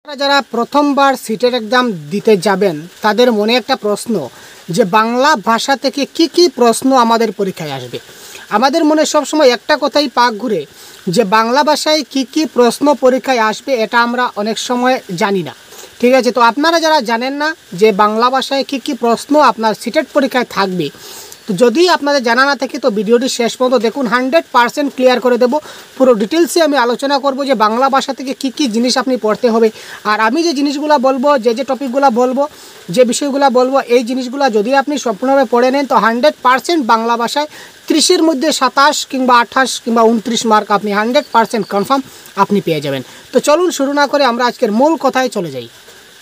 যারা প্রথমবার সিটের এক্সাম দিতে যাবেন তাদের মনে একটা প্রশ্ন যে বাংলা ভাষা থেকে কি কি প্রশ্ন আমাদের পরীক্ষায় আসবে। আমাদের মনে সবসময় একটা কথাই পাক ঘুরে যে বাংলা ভাষায় কি কি প্রশ্ন পরীক্ষায় আসবে, এটা আমরা অনেক সময় জানি না। ঠিক আছে, তো আপনারা যারা জানেন না যে বাংলা ভাষায় কি কি প্রশ্ন আপনার সিটেট পরীক্ষায় থাকবে, তো যদি আপনাদের জানা না থাকে তো ভিডিওটি শেষ পর্যন্ত দেখুন, 100% ক্লিয়ার করে দেবো। পুরো ডিটেলসে আমি আলোচনা করব যে বাংলা ভাষা থেকে কি কি জিনিস আপনি পড়তে হবে। আর আমি যে জিনিসগুলো বলবো, যে টপিকগুলো বলবো, যে বিষয়গুলো বলবো, এই জিনিসগুলো যদি আপনি সম্পূর্ণভাবে পড়ে নেন তো 100% বাংলা ভাষায় 30-এর মধ্যে 27 কিংবা 28 কিংবা 29 মার্ক আপনি 100% কনফার্ম আপনি পেয়ে যাবেন। তো চলুন শুরু না করে আমরা আজকের মূল কথায় চলে যাই।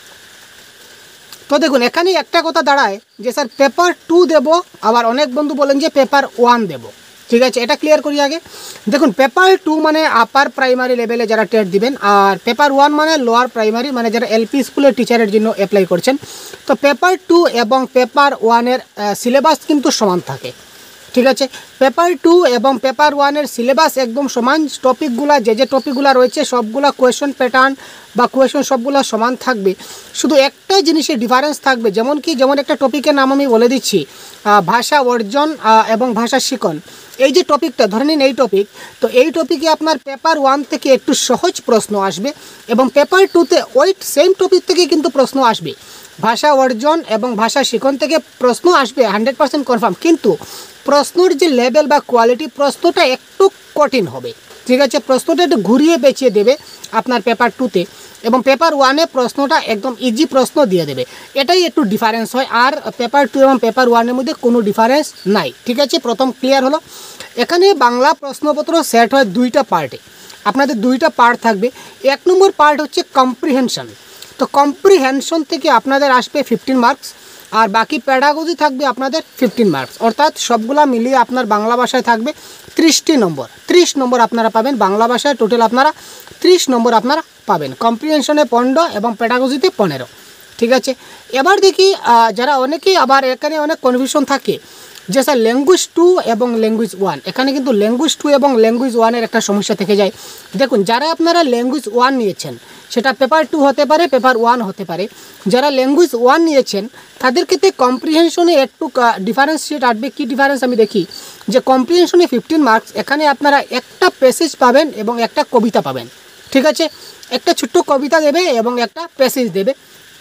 তো দেখুন, এখানে একটা কথা দাঁড়ায় যে স্যার পেপার 2 দেব, আবার অনেক বন্ধু বলেন যে পেপার 1 দেব। ঠিক আছে, এটা ক্লিয়ার করি আগে। দেখুন, পেপার 2 মানে আপার প্রাইমারি লেভেলে যারা টেট দিবেন, আর পেপার 1 মানে লোয়ার প্রাইমারি, মানে যারা এলপি স্কুলের টিচারের জন্য অ্যাপ্লাই করছেন। তো পেপার 2 এবং পেপার 1-এর সিলেবাস কিন্তু সমান থাকে। ঠিক আছে, পেপার 2 এবং পেপার 1-এর সিলেবাস একদম সমান। টপিকগুলো যে টপিকগুলো রয়েছে সবগুলা কোয়েশন প্যাটার্ন বা কোয়েশন সবগুলো সমান থাকবে। শুধু একটা জিনিসের ডিফারেন্স থাকবে, যেমন একটা টপিকের নাম আমি বলে দিচ্ছি, ভাষা অর্জন এবং ভাষা শিখন। এই যে টপিকটা ধরে নিন, এই টপিক, তো এই টপিকে আপনার পেপার 1 থেকে একটু সহজ প্রশ্ন আসবে এবং পেপার 2-তে ওই সেম টপিক থেকে কিন্তু প্রশ্ন আসবে। ভাষা অর্জন এবং ভাষা শিখন থেকে প্রশ্ন আসবে 100% কনফার্ম, কিন্তু প্রশ্নর যে লেভেল বা কোয়ালিটি, প্রশ্নটা একটু কঠিন হবে। ঠিক আছে, প্রশ্নটা একটু ঘুরিয়ে পেঁচিয়ে দেবে আপনার পেপার 2-তে, এবং পেপার 1-এ প্রশ্নটা একদম ইজি প্রশ্ন দিয়ে দেবে। এটাই একটু ডিফারেন্স হয়, আর পেপার 2 এবং পেপার 1-এর মধ্যে কোনো ডিফারেন্স নাই। ঠিক আছে, প্রথম ক্লিয়ার হলো। এখানে বাংলা প্রশ্নপত্র সেট হয় দুইটা পার্টে, আপনাদের দুইটা পার্ট থাকবে। 1 নম্বর পার্ট হচ্ছে কম্প্রিহেনশন। তো কম্প্রিহেনশন থেকে আপনাদের আসবে 15 মার্কস, আর বাকি প্যাডাগজি থাকবে আপনাদের 15 মার্কস, অর্থাৎ সবগুলা মিলিয়ে আপনার বাংলা ভাষায় থাকবে 30টি নম্বর। 30 নম্বর আপনারা পাবেন বাংলা ভাষায়, টোটাল আপনারা 30 নম্বর আপনারা পাবেন। কম্প্রিহেনশনে 15 এবং প্যাডাগজিতে 15। ঠিক আছে, এবার দেখি যারা অনেকেই আবার এখানে অনেক কনফিউশন থাকে যে স্যার ল্যাঙ্গুয়েজ 2 এবং ল্যাঙ্গুয়েজ 1, এখানে কিন্তু ল্যাঙ্গুয়েজ 2 এবং ল্যাঙ্গুয়েজ 1-এর একটা সমস্যা থেকে যায়। দেখুন, যারা আপনারা ল্যাঙ্গুয়েজ 1 নিয়েছেন সেটা পেপার 2 হতে পারে, পেপার 1 হতে পারে। যারা ল্যাঙ্গুয়েজ 1 নিয়েছেন তাদের ক্ষেত্রে কম্প্রিহেনশনে একটু ডিফারেন্সিয়েট আসবে। কী ডিফারেন্স আমি দেখি যে কম্প্রিহেনশনে 15 মার্কস, এখানে আপনারা একটা প্যাসেজ পাবেন এবং একটা কবিতা পাবেন। ঠিক আছে, একটা ছোট্ট কবিতা দেবে এবং একটা প্যাসেজ দেবে।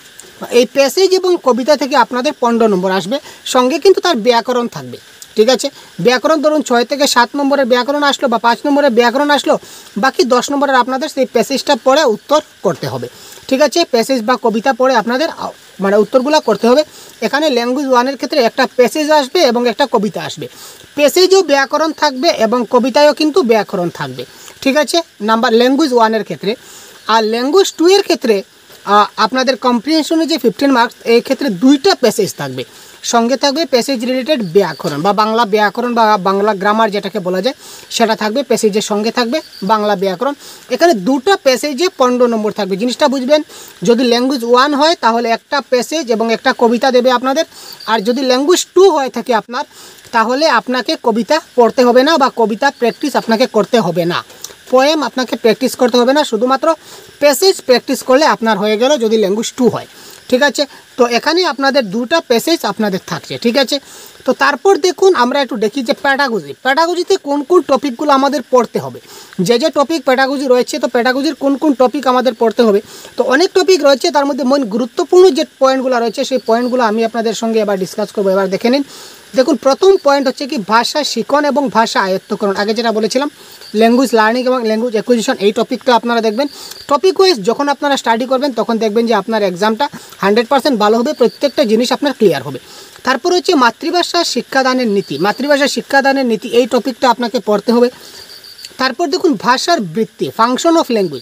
এই প্যাসেজ এবং কবিতা থেকে আপনাদের 15 নম্বর আসবে, সঙ্গে কিন্তু তার ব্যাকরণ থাকবে। ঠিক আছে, ব্যাকরণ ধরুন 6 থেকে 7 নম্বরের ব্যাকরণ আসলো বা 5 নম্বরের ব্যাকরণ আসলো, বাকি 10 নম্বরের আপনাদের সেই প্যাসেজটা পড়ে উত্তর করতে হবে। ঠিক আছে, প্যাসেজ বা কবিতা পড়ে আপনাদের মানে উত্তরগুলো করতে হবে। এখানে ল্যাঙ্গুয়েজ 1-এর ক্ষেত্রে একটা প্যাসেজ আসবে এবং একটা কবিতা আসবে। প্যাসেজও ব্যাকরণ থাকবে এবং কবিতায়ও কিন্তু ব্যাকরণ থাকবে। ঠিক আছে, নাম্বার ল্যাঙ্গুয়েজ 1-এর ক্ষেত্রে। আর ল্যাঙ্গুয়েজ 2-এর ক্ষেত্রে আপনাদের কম্প্রিহেনশনে যে 15 মার্কস, এই ক্ষেত্রে দুইটা প্যাসেজ থাকবে, সঙ্গে থাকবে প্যাসেজ রিলেটেড ব্যাকরণ বা বাংলা ব্যাকরণ বা বাংলা গ্রামার যেটাকে বলা যায় সেটা থাকবে, প্যাসেজের সঙ্গে থাকবে বাংলা ব্যাকরণ। এখানে দুটো প্যাসেজে 15 নম্বর থাকবে। জিনিসটা বুঝবেন, যদি ল্যাঙ্গুয়েজ 1 হয় তাহলে একটা প্যাসেজ এবং একটা কবিতা দেবে আপনাদের, আর যদি ল্যাঙ্গুয়েজ 2 হয়ে থাকে আপনার, তাহলে আপনাকে কবিতা পড়তে হবে না বা কবিতা প্র্যাকটিস আপনাকে করতে হবে না, পোয়েম আপনাকে প্র্যাকটিস করতে হবে না, শুধুমাত্র প্যাসেজ প্র্যাকটিস করলে আপনার হয়ে গেল যদি ল্যাঙ্গুয়েজ 2 হয়। ঠিক আছে, তো এখানে আপনাদের দুটো প্যাসেজ আপনাদের থাকছে। ঠিক আছে, তো তারপর দেখুন আমরা একটু দেখি যে প্যাডাগজিতে কোন কোন টপিকগুলো আমাদের পড়তে হবে। যে টপিক প্যাডাগজি রয়েছে, তো প্যাডাগজির কোন কোন টপিক আমাদের পড়তে হবে। তো অনেক টপিক রয়েছে, তার মধ্যে মেন গুরুত্বপূর্ণ যে পয়েন্টগুলো রয়েছে সেই পয়েন্টগুলো আমি আপনাদের সঙ্গে এবার ডিসকাস করবো। এবার দেখে নিন। দেখুন, প্রথম পয়েন্ট হচ্ছে কি ভাষা শিখন এবং ভাষা আয়ত্তকরণ। আগে যেটা বলেছিলাম ল্যাঙ্গুয়েজ লার্নিং এবং ল্যাঙ্গুয়েজ অ্যাকুইজিশন, এই টপিকটা আপনারা দেখবেন। টপিক ওয়াইজ যখন আপনারা স্টাডি করবেন তখন দেখবেন যে আপনার এক্সামটা 100% ভালো হবে, প্রত্যেকটা জিনিস আপনার ক্লিয়ার হবে। তারপর হচ্ছে মাতৃভাষা শিক্ষাদানের নীতি। মাতৃভাষা শিক্ষাদানের নীতি এই টপিকটা আপনাকে পড়তে হবে। তারপর দেখুন ভাষার বৃত্তি, ফাংশন অফ ল্যাঙ্গুয়েজ।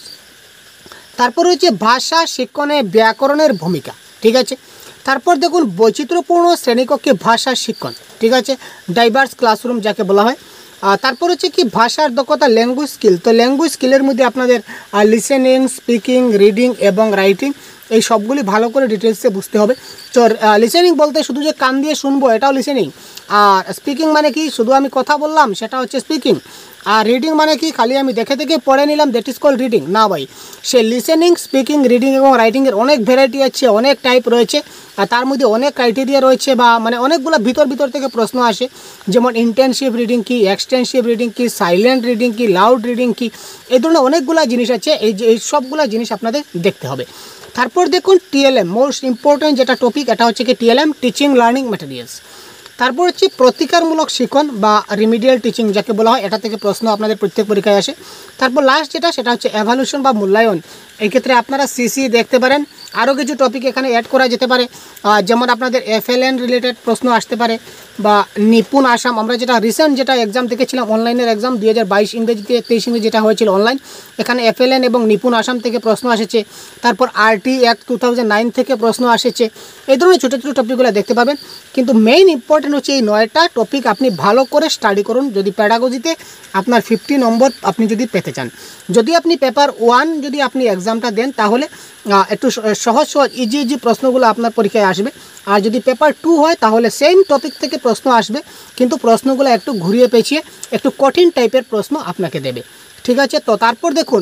তারপর হচ্ছে ভাষা শিক্ষণে ব্যাকরণের ভূমিকা। ঠিক আছে, তারপর দেখুন বৈচিত্র্যপূর্ণ শ্রেণীকক্ষে ভাষা শিক্ষণ। ঠিক আছে, ডাইভার্স ক্লাসরুম যাকে বলা হয়। তারপর হচ্ছে কি ভাষার দক্ষতা, ল্যাঙ্গুয়েজ স্কিল। তো ল্যাঙ্গুয়েজ স্কিলের মধ্যে আপনাদের লিসেনিং, স্পিকিং, রিডিং এবং রাইটিং এই সবগুলি ভালো করে ডিটেলসে বুঝতে হবে। তো লিসেনিং বলতে শুধু যে কান দিয়ে শুনবো এটাও লিসেনিং, আর স্পিকিং মানে কি শুধু আমি কথা বললাম সেটা হচ্ছে স্পিকিং, আর রিডিং মানে কি খালি আমি দেখে দেখে পড়ে নিলাম দ্যাট ইজ কল রিডিং না ভাই। সে লিসেনিং, স্পিকিং, রিডিং এবং রাইটিংয়ের অনেক ভ্যারাইটি আছে, অনেক টাইপ রয়েছে, আর তার মধ্যে অনেক ক্রাইটেরিয়া রয়েছে বা মানে অনেকগুলো ভিতর থেকে প্রশ্ন আসে, যেমন ইন্টেনসিভ রিডিং কি, এক্সটেন্সিভ রিডিং কি, সাইলেন্ট রিডিং কি, লাউড রিডিং কি, এই ধরনের অনেকগুলো জিনিস আছে। এই সবগুলো জিনিস আপনাদের দেখতে হবে। তারপর দেখুন টিএলএম, মোস্ট ইম্পর্টেন্ট যেটা টপিক এটা হচ্ছে কি টিএলএম, টিচিং লার্নিং ম্যাটেরিয়ালস। তারপর হচ্ছে প্রতিকারমূলক শিক্ষণ বা রিমিডিয়াল টিচিং যাকে বলা হয়, এটা থেকে প্রশ্ন আপনাদের প্রত্যেক পরীক্ষায় আসে। তারপর লাস্ট সেটা হচ্ছে এভালুশন বা মূল্যায়ন। এই ক্ষেত্রে আপনারা সিসি দেখতে পারেন, আরও কিছু টপিক এখানে অ্যাড করা যেতে পারে, যেমন আপনাদের এফএলএন রিলেটেড প্রশ্ন আসতে পারে বা নিপুণ আসাম, আমরা যেটা রিসেন্ট যেটা এক্সাম দেখেছিলাম অনলাইনের এক্সাম 2022 ইংরেজিতে 23 ইংরেজি যেটা হয়েছিল অনলাইন, এখানে এফএলএন এবং নিপুণ আসাম থেকে প্রশ্ন এসেছে। তারপর আরটি অ্যাক্ট 2009 থেকে প্রশ্ন এসেছে। এই ধরনের ছোটো ছোটো টপিকগুলো দেখতে পাবেন, কিন্তু মেইন ইম্পর্টেন্ট হচ্ছে এই 9টা টপিক আপনি ভালো করে স্টাডি করুন যদি প্যাডাগজিতে আপনার 50 নম্বর আপনি যদি পেতে চান। যদি আপনি পেপার 1 যদি আপনি এক্সামটা দেন তাহলে একটু সহজ ইজি প্রশ্নগুলো আপনার পরীক্ষায় আসবে, আর যদি পেপার 2 হয় তাহলে সেম টপিক থেকে প্রশ্ন আসবে, কিন্তু প্রশ্নগুলো একটু ঘুরিয়ে পেঁচিয়ে একটু কঠিন টাইপের প্রশ্ন আপনাকে দেবে। ঠিক আছে, তো তারপর দেখুন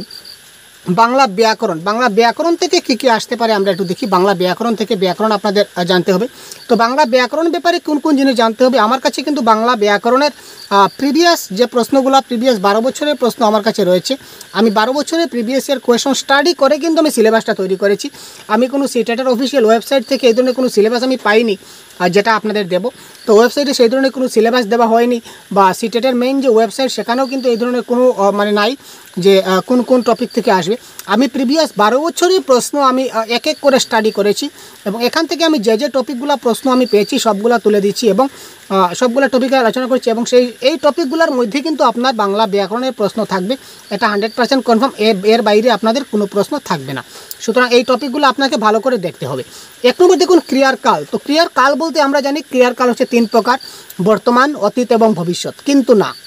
বাংলা ব্যাকরণ। বাংলা ব্যাকরণ থেকে কী আসতে পারে আমরা একটু দেখি। বাংলা ব্যাকরণ থেকে ব্যাকরণ আপনাদের জানতে হবে। তো বাংলা ব্যাকরণ ব্যাপারে কোন কোন জিনিস জানতে হবে, আমার কাছে কিন্তু বাংলা ব্যাকরণের প্রিভিয়াস যে প্রশ্নগুলো, প্রিভিয়াস 12 বছরের প্রশ্ন আমার কাছে রয়েছে। আমি 12 বছরের প্রিভিয়াস ইয়ার কোয়েশন স্টাডি করে কিন্তু আমি সিলেবাসটা তৈরি করেছি। আমি কোনো সিটেটের অফিসিয়াল ওয়েবসাইট থেকে এই ধরনের কোনো সিলেবাস আমি পাইনি যেটা আপনাদের দেব। তো ওয়েবসাইটে সেই ধরনের কোনো সিলেবাস দেওয়া হয়নি, বা সিটেটের মেইন যে ওয়েবসাইট সেখানেও কিন্তু এই ধরনের কোনো মানে নাই যে কোন কোন টপিক থেকে আসবে। আমি প্রিভিয়াস 12 বছরের প্রশ্ন আমি এক এক করে স্টাডি করেছি, এবং এখান থেকে আমি যে টপিকগুলো প্রশ্ন আমি পেয়েছি সবগুলো তুলে দিচ্ছি এবং সবগুলো টপিকে আলোচনা করছি, এবং এই টপিকগুলোর মধ্যে কিন্তু আপনার বাংলা ব্যাকরণের প্রশ্ন থাকবে, এটা 100% কনফার্ম। এর বাইরে আপনাদের কোনো প্রশ্ন থাকবে না। সুতরাং এই টপিকগুলো আপনাকে ভালো করে দেখতে হবে। 1 নম্বর দেখুন ক্রিয়ার কাল। তো ক্রিয়ার কাল বলতে আমরা জানি ক্রিয়ার কাল হচ্ছে 3 প্রকার, বর্তমান, অতীত এবং ভবিষ্যৎ। কিন্তু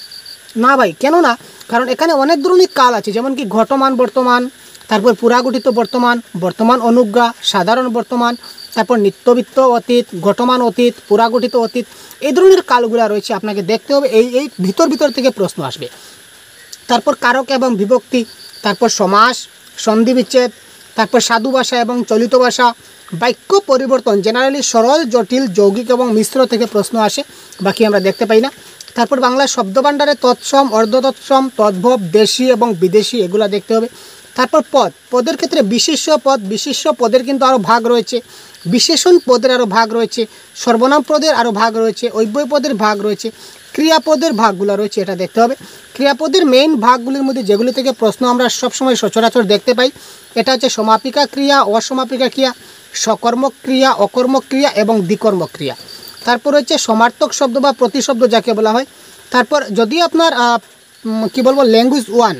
না ভাই, কেন না? কারণ এখানে অনেক ধরনের কাল আছে, যেমন কি ঘটমান বর্তমান, তারপর পুরাগঠিত বর্তমান, বর্তমান অনুজ্ঞা, সাধারণ বর্তমান, তারপর নিত্যবিত্ত অতীত, ঘটমান অতীত, পুরাগঠিত অতীত, এই ধরনের কালগুলো রয়েছে, আপনাকে দেখতে হবে। এই ভিতর থেকে প্রশ্ন আসবে। তারপর কারক এবং বিভক্তি, তারপর সমাস, সন্ধি বিচ্ছেদ, তারপর সাধু ভাষা এবং চলিত ভাষা, বাক্য পরিবর্তন, জেনারেলি সরল, জটিল, যৌগিক এবং মিশ্র থেকে প্রশ্ন আসে, বাকি আমরা দেখতে পাই না। তারপর বাংলা শব্দভাণ্ডারে তৎসম, অর্ধতৎসম, তদ্ভব, দেশি এবং বিদেশি, এগুলো দেখতে হবে। তারপর পদের ক্ষেত্রে বিশেষ্য পদের কিন্তু আরও ভাগ রয়েছে, বিশেষণ পদের আরও ভাগ রয়েছে, সর্বনাম পদের আরও ভাগ রয়েছে, অব্যয় পদের ভাগ রয়েছে, ক্রিয়াপদের ভাগগুলো রয়েছে, এটা দেখতে হবে। ক্রিয়াপদের মেইন ভাগগুলির মধ্যে যেগুলি থেকে প্রশ্ন আমরা সবসময় সচরাচর দেখতে পাই, এটা হচ্ছে সমাপিকা ক্রিয়া, অসমাপিকা ক্রিয়া, সকর্মক ক্রিয়া, অকর্মক ক্রিয়া এবং দ্বিকর্মক ক্রিয়া। তারপর হচ্ছে সমার্থক শব্দ বা প্রতিশব্দ যাকে বলা হয়। তারপর যদি আপনার ল্যাঙ্গুয়েজ 1,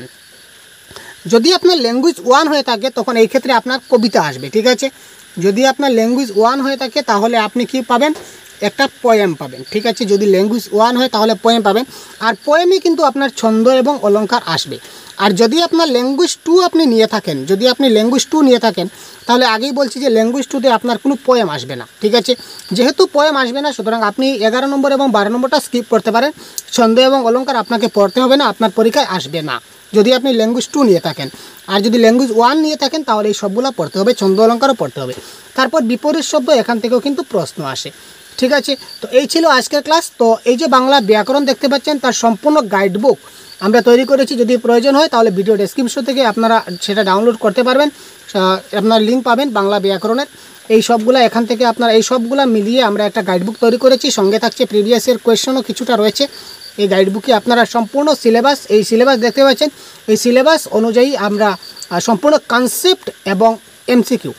যদি আপনার ল্যাঙ্গুয়েজ 1 হয়ে থাকে তখন এই ক্ষেত্রে আপনার কবিতা আসবে। ঠিক আছে, যদি আপনার ল্যাঙ্গুয়েজ 1 হয়ে থাকে তাহলে আপনি কি পাবেন, একটা পোয়েম পাবেন। ঠিক আছে, যদি ল্যাঙ্গুয়েজ 1 হয় তাহলে পোয়েম পাবেন, আর পোয়েমে কিন্তু আপনার ছন্দ এবং অলঙ্কার আসবে। আর যদি আপনার ল্যাঙ্গুয়েজ 2 আপনি নিয়ে থাকেন, তাহলে আগেই বলছি যে ল্যাঙ্গুয়েজ 2তে আপনার কোনো পোয়েম আসবে না। ঠিক আছে, যেহেতু পোয়েম আসবে না, সুতরাং আপনি 11 নম্বর এবং 12 নম্বরটা স্কিপ করতে পারেন। ছন্দ এবং অলঙ্কার আপনাকে পড়তে হবে না, আপনার পরীক্ষায় আসবে না যদি আপনি ল্যাঙ্গুয়েজ 2 নিয়ে থাকেন। আর যদি ল্যাঙ্গুয়েজ 1 নিয়ে থাকেন তাহলে এই সবগুলো পড়তে হবে, ছন্দ অলঙ্কারও পড়তে হবে। তারপর বিপরীত শব্দ, এখান থেকেও কিন্তু প্রশ্ন আসে। ঠিক আছে, তো এই ছিল আজকের ক্লাস। তো এই যে বাংলা ব্যাকরণ দেখতে পাচ্ছেন তার সম্পূর্ণ গাইডবুক আমরা তৈরি করেছি, যদি প্রয়োজন হয় তাহলে ভিডিও ডেসক্রিপশন থেকে আপনারা সেটা ডাউনলোড করতে পারবেন, আপনার লিঙ্ক পাবেন বাংলা ব্যাকরণের। এই সবগুলা এখান থেকে আপনারা এই সবগুলা মিলিয়ে আমরা একটা গাইডবুক তৈরি করেছি, সঙ্গে থাকছে প্রিভিয়াস ইয়ার কোয়েশ্চনও কিছুটা রয়েছে। এই গাইডবুকে আপনারা সম্পূর্ণ সিলেবাস, এই সিলেবাস দেখতে পাচ্ছেন, এই সিলেবাস অনুযায়ী আমরা সম্পূর্ণ কনসেপ্ট এবং এমসিকিউ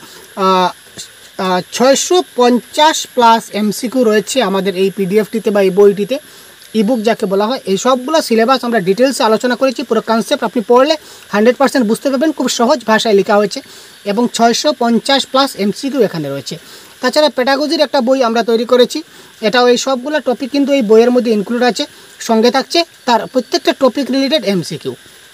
650+ এমসিকিউ রয়েছে আমাদের এই পিডিএফটিতে বা এই বইটিতে, ইবুক যাকে বলা হয়। এই সবগুলো সিলেবাস আমরা ডিটেলসে আলোচনা করেছি, পুরো কনসেপ্ট আপনি পড়লে 100% বুঝতে পারবেন, খুব সহজ ভাষায় লেখা হয়েছে, এবং 650+ এমসিকিউ এখানে রয়েছে। তাছাড়া পেডাগজির একটা বই আমরা তৈরি করেছি, এটাও এই সবগুলো টপিক কিন্তু এই বইয়ের মধ্যে ইনক্লুড আছে, সঙ্গে থাকছে তার প্রত্যেকটা টপিক রিলেটেড এমসিকিউ।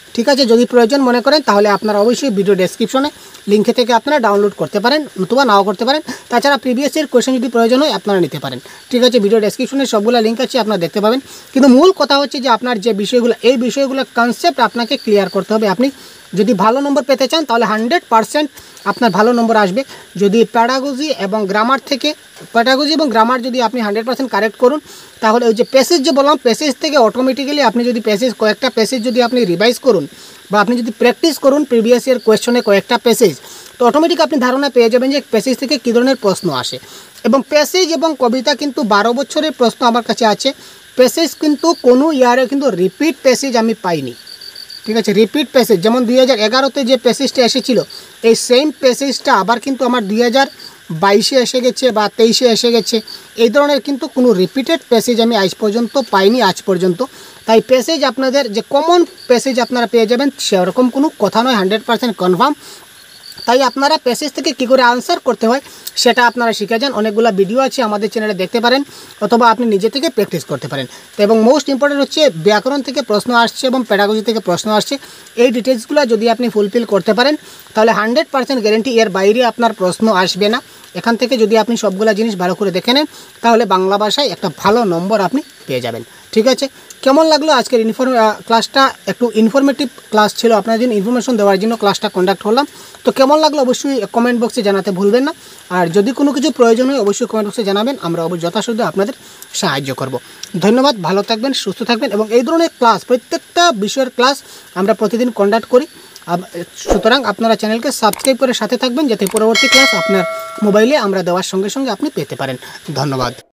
ঠিক আছে, যদি প্রয়োজন মনে করেন তাহলে আপনারা অবশ্যই ভিডিও ডেসক্রিপশনে লিঙ্কে থেকে আপনারা ডাউনলোড করতে পারেন, নতুবা নাও করতে পারেন। তাছাড়া প্রিভিয়াস ইয়ার কোয়েশ্চেন যদি প্রয়োজন হয় আপনারা নিতে পারেন। ঠিক আছে, ভিডিও ডেসক্রিপশনে সবগুলো লিঙ্ক আছে, আপনারা দেখতে পাবেন। কিন্তু মূল কথা হচ্ছে যে আপনার যে বিষয়গুলো, এই বিষয়গুলো কনসেপ্ট আপনাকে ক্লিয়ার করতে হবে। আপনি যদি ভালো নম্বর পেতে চান তাহলে 100% আপনার ভালো নম্বর আসবে। যদি প্যাডাগজি এবং গ্রামার থেকে, প্যাডাগজি এবং গ্রামার যদি আপনি 100% কারেক্ট করুন, তাহলে ওই যে প্যাসেজ যে বললাম, প্যাসেজ থেকে অটোমেটিক্যালি আপনি যদি কয়েকটা প্যাসেজ যদি আপনি রিভাইজ করুন বা আপনি যদি প্র্যাকটিস করুন প্রিভিয়াস ইয়ার কোয়েশ্চনে কয়েকটা প্যাসেজ, তো অটোমেটিক আপনি ধারণা পেয়ে যাবেন যে প্যাসেজ থেকে কী ধরনের প্রশ্ন আসে। এবং প্যাসেজ এবং কবিতা কিন্তু 12 বছরের প্রশ্ন আমার কাছে আছে। প্যাসেজ কিন্তু কোনো ইয়ারে কিন্তু রিপিট প্যাসেজ আমি পাইনি। ঠিক আছে, রিপিট প্যাসেজ যেমন 2011-তে যে প্যাসেজটা এসেছিল, এই সেম প্যাসেজটা আবার কিন্তু আমার 2022-এ এসে গেছে বা 23-এ এসে গেছে। এই ধরনের কিন্তু কোনো রিপিটেড প্যাসেজ আমি আজ পর্যন্ত পাইনি, আজ পর্যন্ত। তাই প্যাসেজ আপনাদের যে কমন প্যাসেজ আপনারা পেয়ে যাবেন সেরকম কোনো কথা নয়, 100% কনফার্ম। তাই আপনারা প্যাসেজ থেকে কী করে আনসার করতে হয় সেটা আপনারা শিখে যান। অনেকগুলো ভিডিও আছে আমাদের চ্যানেলে, দেখতে পারেন, অথবা আপনি নিজে থেকে প্র্যাকটিস করতে পারেন। তো এবং মোস্ট ইম্পর্টেন্ট হচ্ছে ব্যাকরণ থেকে প্রশ্ন আসছে এবং প্যাডাগজি থেকে প্রশ্ন আসছে, এই ডিটেলসগুলো যদি আপনি ফুলফিল করতে পারেন তাহলে 100% গ্যারেন্টি এর বাইরে আপনার প্রশ্ন আসবে না। এখান থেকে যদি আপনি সবগুলো জিনিস ভালো করে দেখে নেন তাহলে বাংলা ভাষায় একটা ভালো নম্বর আপনি পেয়ে যাবেন। ঠিক আছে, কেমন লাগলো আজকের ক্লাসটা? একটু ইনফরমেটিভ ক্লাস ছিল, আপনার জন্য ইনফরমেশন দেওয়ার জন্য ক্লাসটা কন্ডাক্ট করলাম। তো কেমন লাগলো অবশ্যই কমেন্ট বক্সে জানাতে ভুলবেন না। আর যদি কোনো কিছু প্রয়োজন হয় অবশ্যই কমেন্ট বক্সে জানাবেন, আমরা অবশ্যই যথাসাধ্য আপনাদের সাহায্য করব। ধন্যবাদ, ভালো থাকবেন, সুস্থ থাকবেন। এবং এই ধরনের ক্লাস, প্রত্যেকটা বিষয়ের ক্লাস আমরা প্রতিদিন কন্ডাক্ট করি। সুতরাং আপনারা চ্যানেলকে সাবস্ক্রাইব করে সাথে থাকবেন যাতে পরবর্তী ক্লাস আপনার মোবাইলে আমরা দেওয়ার সঙ্গে সঙ্গে আপনি পেতে পারেন। ধন্যবাদ।